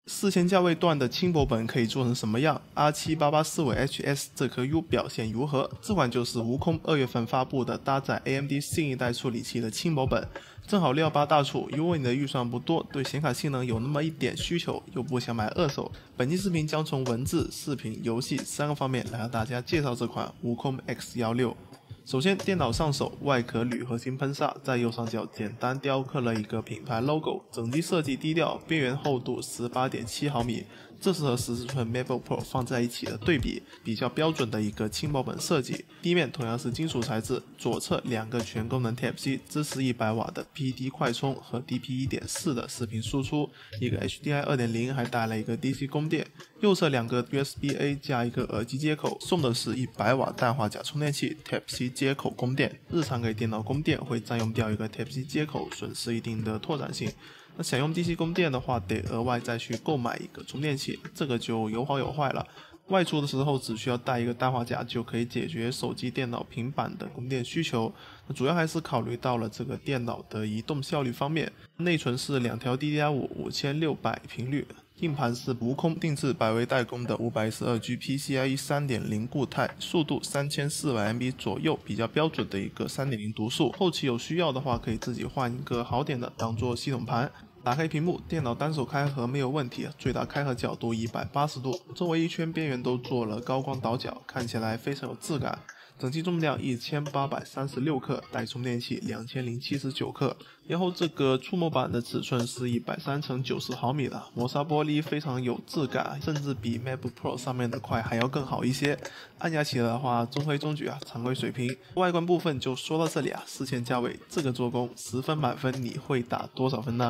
4000价位段的轻薄本可以做成什么样 ？R78845HS 这颗 U 表现如何？这款就是悟空2月份发布的搭载 AMD 新一代处理器的轻薄本，正好618大促。如果你的预算不多，对显卡性能有那么一点需求，又不想买二手，本期视频将从文字、视频、游戏3个方面来和大家介绍这款悟空 X16。首先，电脑上手，外壳铝合金喷砂，在右上角简单雕刻了一个品牌 logo， 整机设计低调，边缘厚度 18.7 毫米，这是和14寸 MacBook Pro 放在一起的对比，比较标准的一个轻薄本设计。地面同样是金属材质，左侧2个全功能 Type-C， 支持100瓦的 PD 快充和 DP 1.4 的视频输出，一个 HDMI 2.0 还带了一个 DC 供电。右侧2个 USB-A 加一个耳机接口，送的是100瓦氮化镓充电器 Type-C 接口供电。日常给电脑供电会占用掉一个 Type-C 接口，损失一定的拓展性。那想用 DC 供电的话，得额外再去购买一个充电器，这个就有好有坏了。外出的时候只需要带一个氮化镓就可以解决手机、电脑、平板的供电需求。主要还是考虑到了这个电脑的移动效率方面。内存是2条 DDR5 5600频率。硬盘是悟空定制百威代工的 512G PCIe 3.0 固态，速度3400 MB 左右，比较标准的一个 3.0 读数。后期有需要的话，可以自己换一个好点的当做系统盘。打开屏幕，电脑单手开合没有问题，最大开合角度180度，周围一圈边缘都做了高光倒角，看起来非常有质感。整机重量1836克，带充电器2079克。然后这个触摸板的尺寸是103×90毫米的，磨砂玻璃非常有质感，甚至比 MacBook Pro 上面的块还要更好一些。按压起来的话，中规中矩常规水平。外观部分就说到这里4000价位，这个做工10分满分，你会打多少分呢？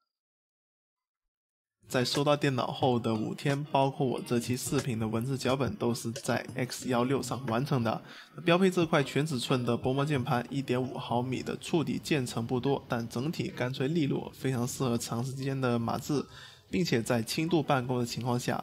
在收到电脑后的5天，包括我这期视频的文字脚本都是在 X16 上完成的。标配这块全尺寸的薄膜键盘 1.5 毫米的触底渐层不多，但整体干脆利落，非常适合长时间的码字。并且在轻度办公的情况下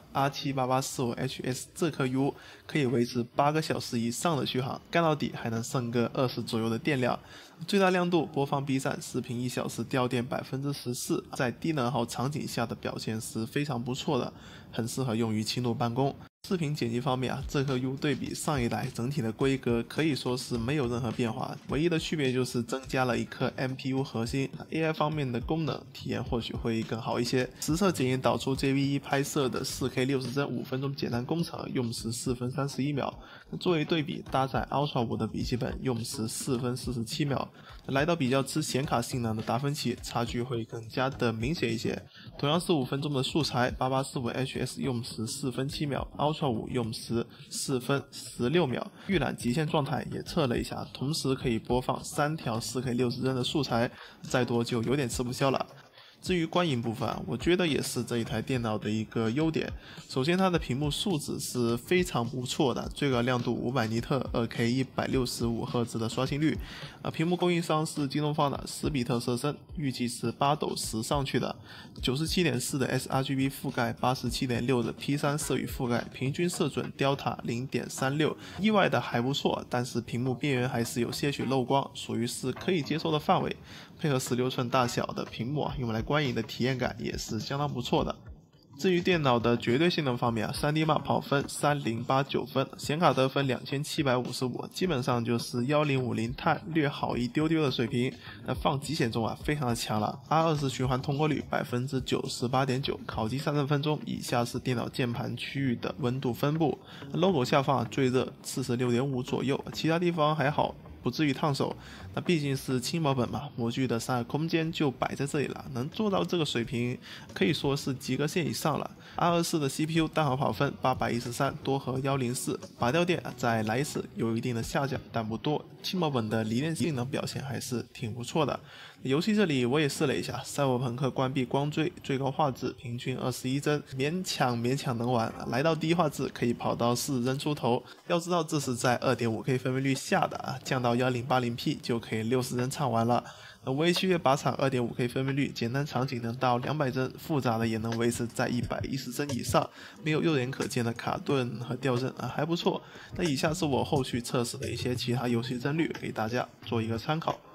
，R78845HS 这颗 U 可以维持8个小时以上的续航，干到底还能剩个20左右的电量。最大亮度播放 B 站视频1小时掉电 14%， 在低能耗场景下的表现是非常不错的，很适合用于轻度办公。视频剪辑方面这颗 U 对比上一代整体的规格可以说是没有任何变化，唯一的区别就是增加了一颗 MPU 核心 ，AI 方面的功能体验或许会更好一些。实测检验导出 JV1 拍摄的 4K 60帧5分钟简单工程用时4分31秒，作为对比，搭载 Ultra 5的笔记本用时4分47秒。来到比较吃显卡性能的达芬奇，差距会更加的明显一些。同样是5分钟的素材，8845HS 用时4分7秒，Ultra 5用时4分16秒。预览极限状态也测了一下，同时可以播放3条 4K 60帧的素材，再多就有点吃不消了。至于观影部分我觉得也是这一台电脑的一个优点。首先它的屏幕素质是非常不错的，最高亮度500尼特 2K 165赫兹的刷新率。屏幕供应商是京东方的10比特色身，预计是8斗10上去的。97.4 的 sRGB 覆盖， 87.6 的 P3 色域覆盖，平均色准 Delta 0.36， 意外的还不错，但是屏幕边缘还是有些许漏光，属于是可以接受的范围。配合16寸大小的屏幕用来观影的体验感也是相当不错的。至于电脑的绝对性能方面3D Mark 跑分3089分，显卡得分2755，基本上就是1050 Ti 略好一丢丢的水平。放极显中非常的强了。R20循环通过率 98.9%， 烤机30分钟。以下是电脑键盘区域的温度分布 ，logo 下方最热46.5左右，其他地方还好，不至于烫手。那毕竟是轻薄本嘛，模具的散热空间就摆在这里了，能做到这个水平可以说是及格线以上了。R24的 CPU 单核跑分813，多核104，拔掉电再来一次，有一定的下降，但不多。轻薄本的离电性能表现还是挺不错的。游戏这里我也试了一下，赛博朋克关闭光追，最高画质平均21帧，勉强能玩。来到低画质可以跑到40帧出头，要知道这是在 2.5K 分辨率下的降到 1080P 就可以60帧畅玩了。V7拔场 2.5K 分辨率，简单场景能到200帧，复杂的也能维持在110帧以上，没有肉眼可见的卡顿和掉帧还不错。那以下是我后续测试的一些其他游戏帧率，给大家做一个参考。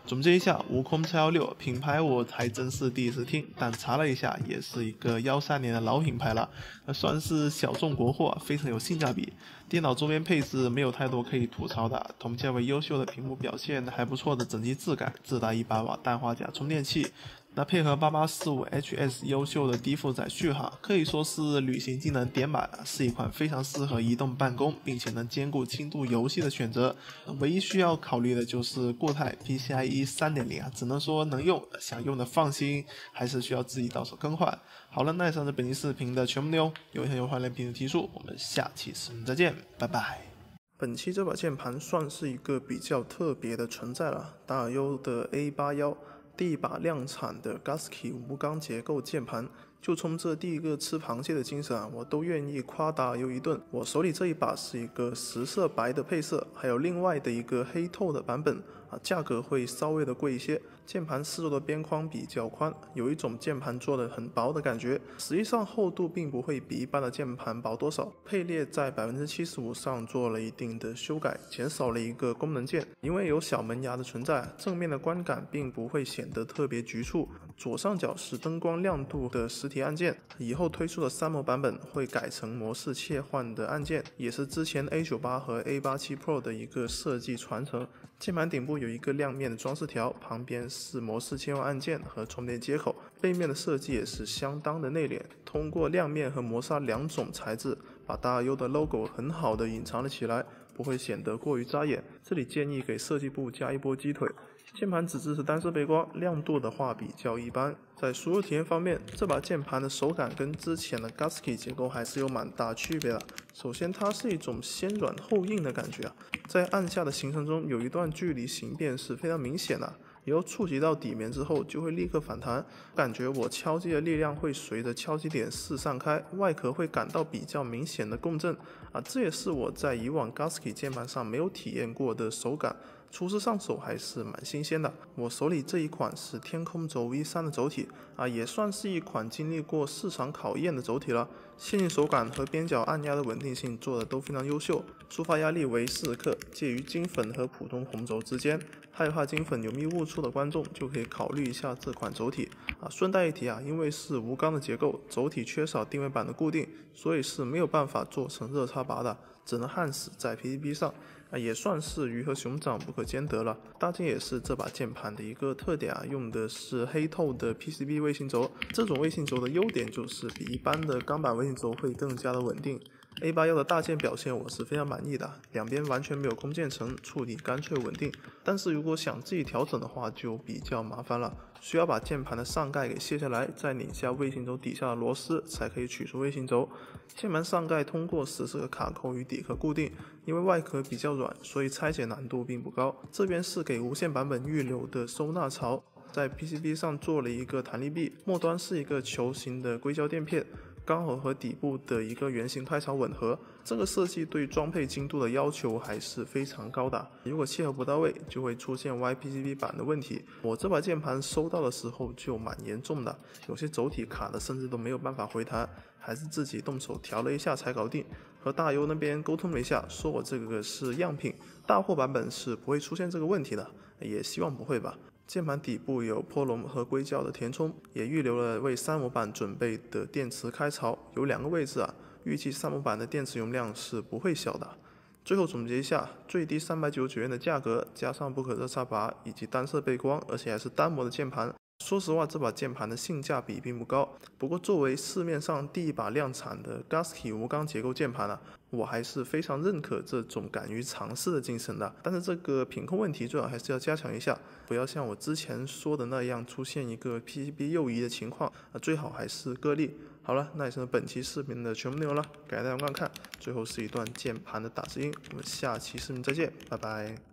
总结一下，悟空716品牌我还真是第一次听，但查了一下，也是一个13年的老品牌了，算是小众国货，非常有性价比。电脑周边配置没有太多可以吐槽的，同价位优秀的屏幕表现还不错的整机质感，自带100瓦氮化镓充电器。那配合 8845HS 优秀的低负载续航，可以说是旅行技能点满，是一款非常适合移动办公，并且能兼顾轻度游戏的选择。唯一需要考虑的就是固态 PCIe 3.0只能说能用，想用的放心，还是需要自己到手更换。好了，那以上是本期视频的全部内容，有想有欢迎评论提出，我们下期视频再见，拜拜。本期这把键盘算是一个比较特别的存在了，达尔优的 A81。第一把量产的 Gasky 无钢结构键盘，就冲这第一个吃螃蟹的精神我都愿意夸达尔优一顿。我手里这一把是一个10色白的配色，还有另外的一个黑透的版本价格会稍微的贵一些。键盘四周的边框比较宽，有一种键盘做的很薄的感觉，实际上厚度并不会比一般的键盘薄多少。配列在75%上做了一定的修改，减少了一个功能键，因为有小门牙的存在，正面的观感并不会显得特别局促。左上角是灯光亮度的实体按键，以后推出的3模版本会改成模式切换的按键，也是之前 A98 和 A87 Pro 的一个设计传承。键盘顶部有一个亮面的装饰条，旁边是模式切换按键和充电接口，背面的设计也是相当的内敛，通过亮面和磨砂2种材质，把达尔优的 logo 很好的隐藏了起来，不会显得过于扎眼。这里建议给设计部加一波鸡腿。键盘只支持单色背光，亮度的话比较一般。在输入体验方面，这把键盘的手感跟之前的 Gasky 结构还是有蛮大区别的。首先，它是一种先软后硬的感觉在按下的行程中有一段距离形变是非常明显的。以后触及到底面之后就会立刻反弹，感觉我敲击的力量会随着敲击点四散开，外壳会感到比较明显的共振这也是我在以往 Gasky 键盘上没有体验过的手感，初次上手还是蛮新鲜的。我手里这一款是天空轴 V3 的轴体也算是一款经历过市场考验的轴体了，线性手感和边角按压的稳定性做的都非常优秀，触发压力为40克，介于金粉和普通红轴之间。害怕金粉有密误触的观众就可以考虑一下这款轴体顺带一提因为是无钢的结构，轴体缺少定位板的固定，所以是没有办法做成热插拔的，只能焊死在 PCB 上也算是鱼和熊掌不可兼得了。搭件也是这把键盘的一个特点用的是黑透的 PCB 卫星轴，这种卫星轴的优点就是比一般的钢板卫星轴会更加的稳定。A81 的大键表现我是非常满意的，两边完全没有空间层，触底干脆稳定。但是如果想自己调整的话就比较麻烦了，需要把键盘的上盖给卸下来，再拧下卫星轴底下的螺丝才可以取出卫星轴。键盘上盖通过14个卡扣与底壳固定，因为外壳比较软，所以拆解难度并不高。这边是给无线版本预留的收纳槽，在 PCB 上做了一个弹力臂，末端是一个球形的硅胶垫片，刚好和底部的一个圆形开槽吻合。这个设计对装配精度的要求还是非常高的，如果切合不到位就会出现歪 PCB 板的问题。我这把键盘收到的时候就蛮严重的，有些轴体卡的甚至都没有办法回弹，还是自己动手调了一下才搞定。和大优那边沟通了一下，说我这个是样品，大货版本是不会出现这个问题的，也希望不会吧。键盘底部有波龙和硅胶的填充，也预留了为3模版准备的电池开槽，有2个位置预计3模版的电池容量是不会小的。最后总结一下，最低399元的价格，加上不可热插拔以及单色背光，而且还是单模的键盘。说实话，这把键盘的性价比并不高，不过作为市面上第一把量产的 Gasky 无钢结构键盘我还是非常认可这种敢于尝试的精神的。但是这个品控问题最好还是要加强一下，不要像我之前说的那样出现一个 PCB 右移的情况最好还是个例。好了，那也是本期视频的全部内容了，感谢大家观看。最后是一段键盘的打字音，我们下期视频再见，拜拜。